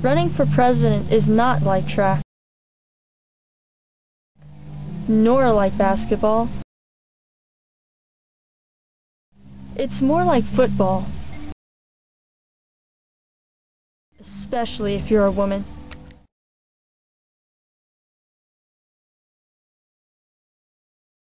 Running for president is not like track, nor like basketball. It's more like football, especially if you're a woman.